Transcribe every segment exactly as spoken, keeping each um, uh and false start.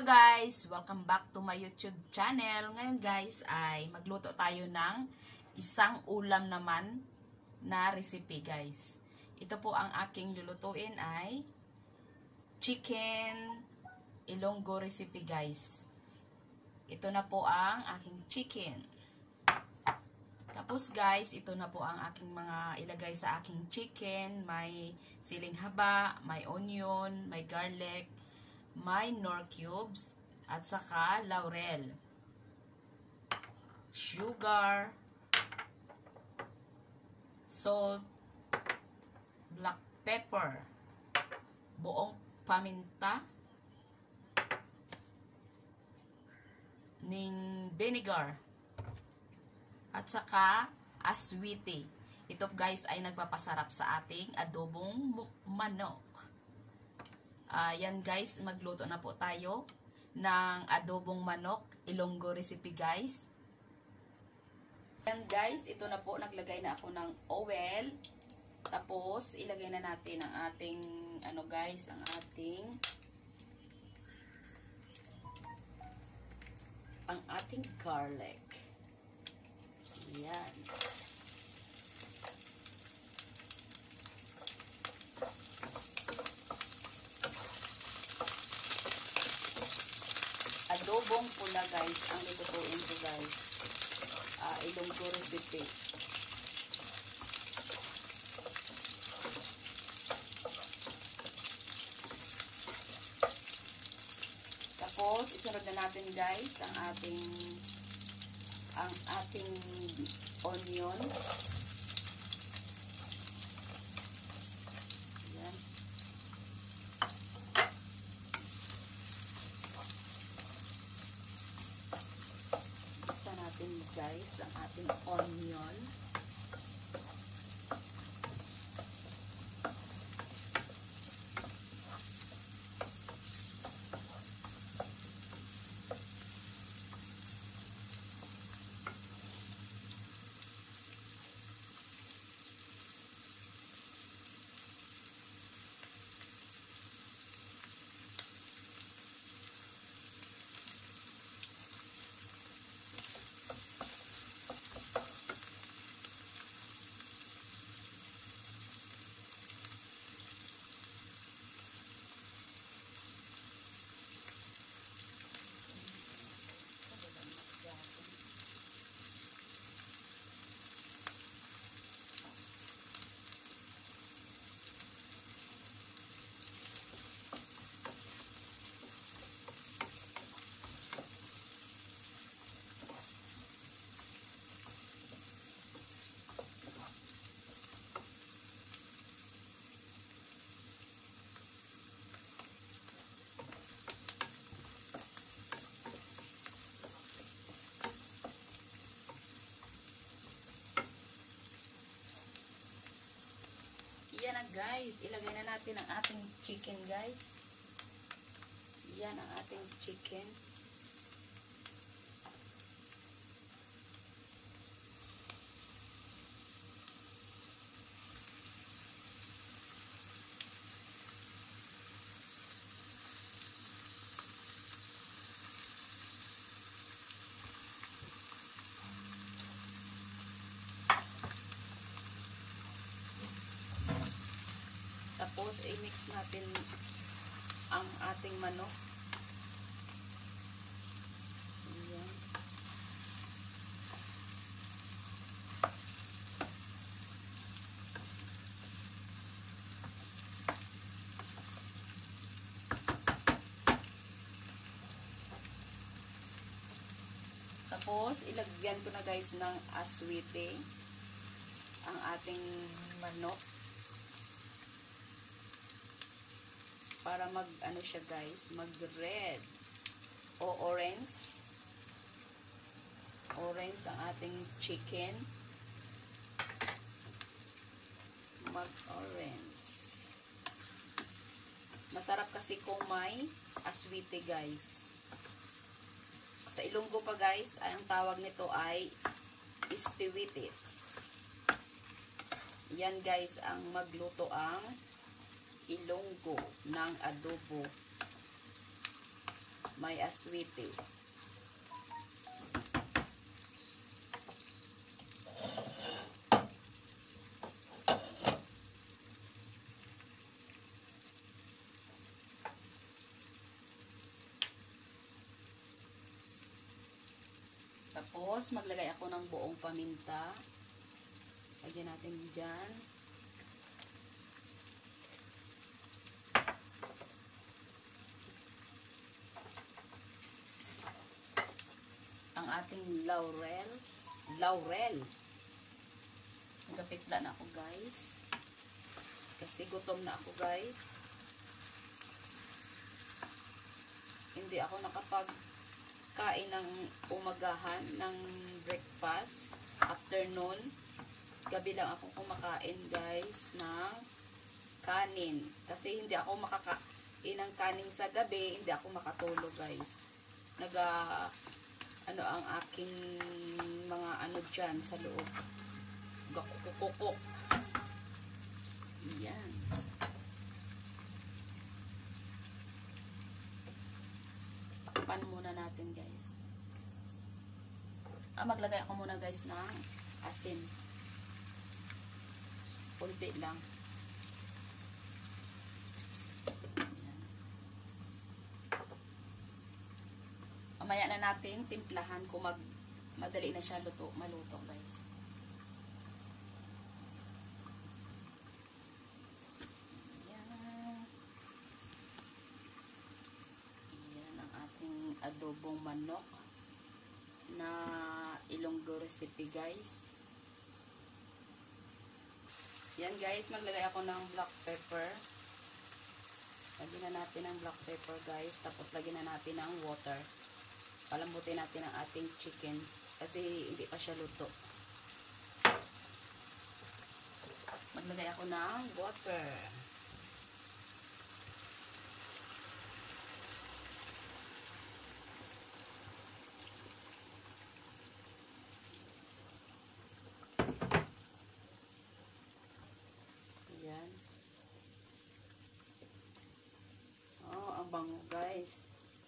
Hello guys! Welcome back to my YouTube channel. Ngayon guys ay magluto tayo ng isang ulam naman na recipe guys. Ito po ang aking lulutuin ay chicken Ilonggo recipe guys. Ito na po ang aking chicken. Tapos guys, ito na po ang aking mga ilagay sa aking chicken. May siling haba, may onion, may garlic, may nor cubes, at saka laurel, sugar, salt, black pepper, buong paminta, ning vinegar, at saka aswiti. Ito guys ay nagpapasarap sa ating adobong manok. Uh, yan guys, magluto na po tayo ng adobong manok Ilonggo recipe guys. Yan guys, ito na po, naglagay na ako ng oil. Tapos ilagay na natin ang ating ano guys, ang ating ang ating garlic. Yan. Adobong pula guys ang lutuin ko guys. Uh, Ilonggo recipe. Tapos isunod na natin guys ang ating ang ating onion. Yan. Isa natin guys ang ating onion. Yan na guys, ilagay na natin ang ating chicken guys. Yan ang ating chicken. Tapos, i-mix natin ang ating manok. Ayan. Tapos, ilagyan ko na guys ng aswite ang ating manok. Para mag ano siya guys, mag red o orange. Orange ang ating chicken. Mag orange. Masarap kasi kung may aswite guys. Sa Ilonggo pa guys, ay ang tawag nito ay istiwitis. Yan guys ang magluto ang Ilonggo ng adobo may aswiti. Tapos, maglagay ako ng buong paminta. Lagyan natin dyan. Ang ating laurel. Laurel. Nagapit lang ako, guys. Kasi gutom na ako, guys. Hindi ako nakapag kain ng umagahan, ng breakfast, afternoon, gabi lang ako kumakain, guys, ng kanin. Kasi hindi ako makakain ng kanin sa gabi, hindi ako makatulog, guys. Naga, ano ang aking mga ano dyan sa loob. Gakukukukuk. Yan. Pan muna natin, guys. Ah, maglagay ako muna, guys, ng asin. Kunti lang. Ayan. Mamaya na natin timplahan kung mag madali na siya luto, maluto, guys. Adobong manok na Ilonggo recipe, guys. Yan, guys, maglagay ako ng black pepper. Lagyan na natin ng black pepper, guys. Tapos lagyan na natin ng water. Palambutin natin ang ating chicken kasi hindi pa siya luto. Maglagay ako ng water. Bango, guys.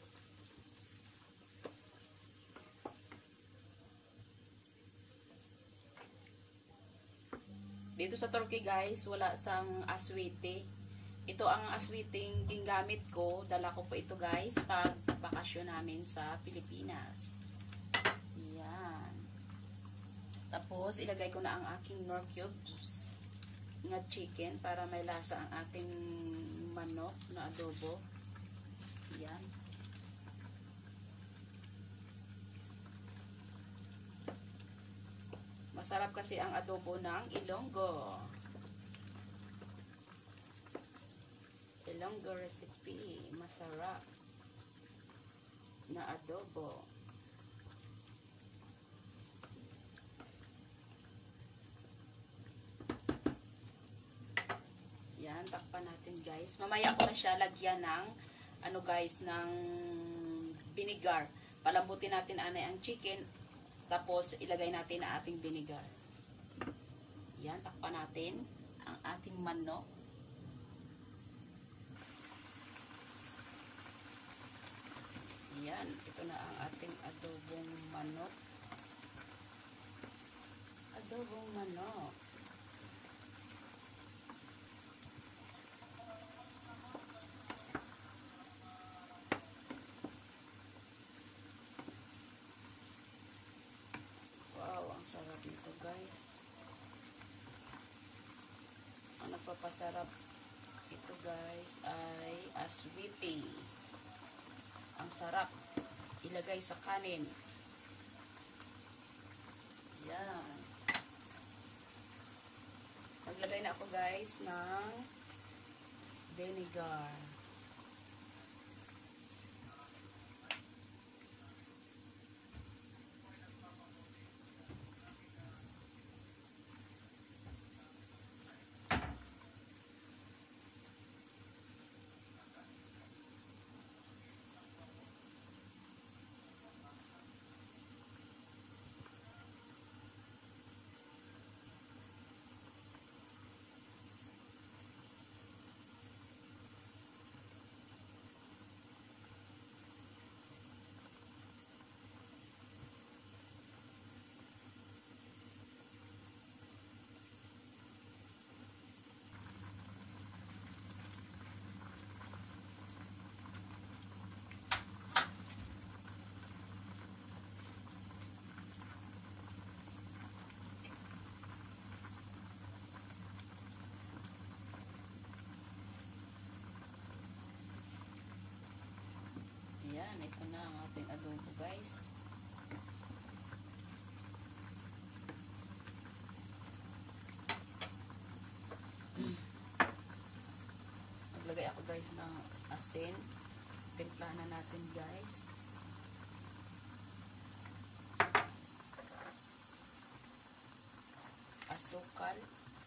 Dito sa Turkey, guys, wala sang aswiti. Ito ang aswiting gingamit ko. Dala ko po ito, guys, pag bakasyon namin sa Pilipinas. Yan. Tapos, ilagay ko na ang aking nor cubes na chicken para may lasa ang ating manok na adobo. Yan. Masarap kasi ang adobo ng Ilonggo. Ilonggo recipe. Masarap na adobo. Yan, takpan natin, guys. Mamaya ko na siya lagyan ng ano, guys, ng vinegar. Palambutin natin anay ang chicken, tapos ilagay natin ang ating vinegar. Yan, takpan natin ang ating manok. Yan, ito na ang ating adobong manok. Adobong manok. Sarap nito, guys. Ang nagpapasarap ito, guys, ay aswiti. Ang sarap ilagay sa kanin. Yan. Maglagay na ako, guys, ng vinegar. guys. Maglagay ako guys ng asin. Timplahan na natin guys. Asukal.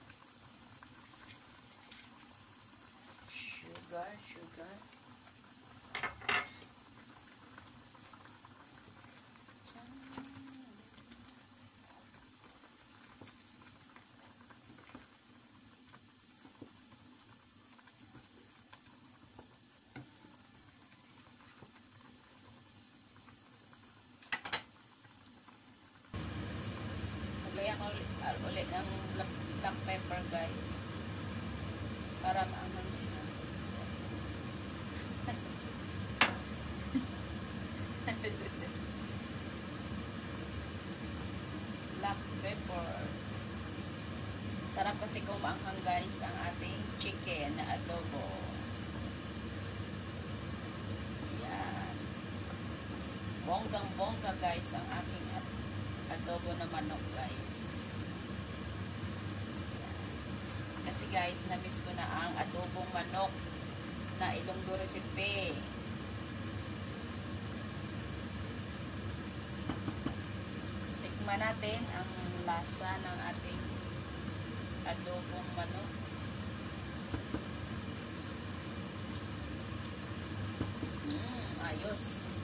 Sugar, sugar. Maglagay ako ulit, uh, ulit ng black, black pepper guys. Para maangang siya. Black pepper. Sarap kasi kung maanghang guys ang ating chicken na adobo. Yan. Bonggang bongga guys ang ating adobo na manok guys. Yan. Kasi guys, na-miss ko na ang adobong manok na Ilonggo recipe. Tikman natin ang lasa ng ating adobong manok. Mmm, ayos.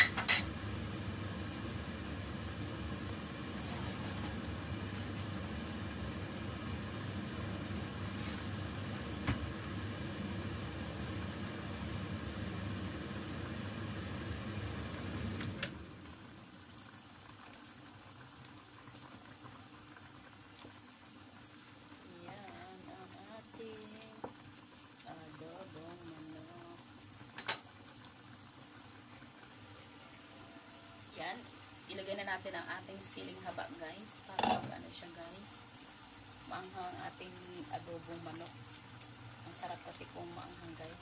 Yan, ilagay na natin ang ating siling haba guys para mag ano siya guys, maanghang ang ating adobong manok. Masarap kasi kung maanghang guys.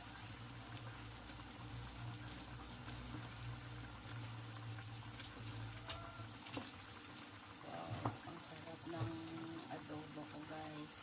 Wow, ang sarap ng adobo ko guys.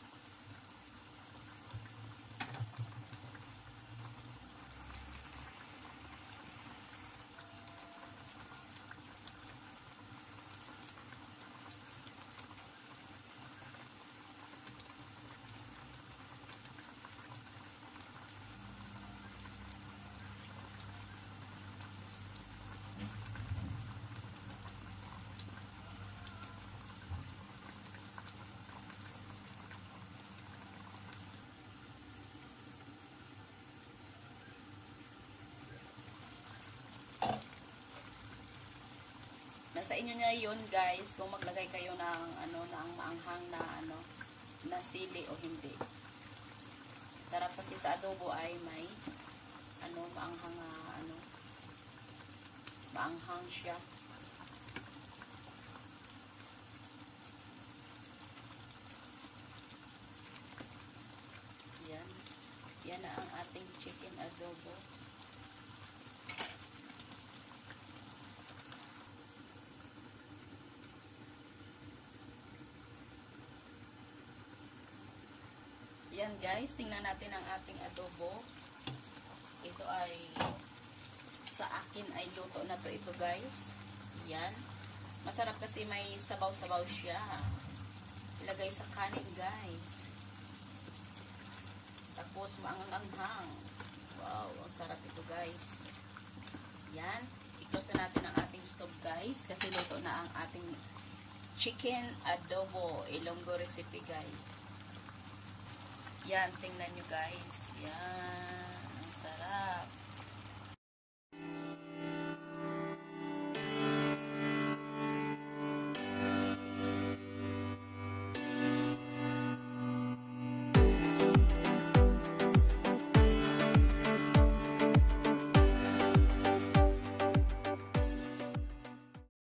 Nasa inyo na yun guys kung maglagay kayo ng ano ng maanghang na ano na sili o hindi. Sarap kasi sa adobo ay may ano maanghang uh, ano maanghang siya. Yan. Yan na ang ating chicken adobo. Yan guys, tingnan natin ang ating adobo. Ito ay, sa akin ay luto na to ito guys. Yan. Masarap kasi may sabaw-sabaw siya. Ilagay sa kanin guys. Tapos maangang-anghang. Wow, ang sarap ito guys. Yan. I-close na natin ang ating stove guys. Kasi luto na ang ating chicken adobo. Ilonggo recipe guys. Yan, tingnan nyo guys. Yan.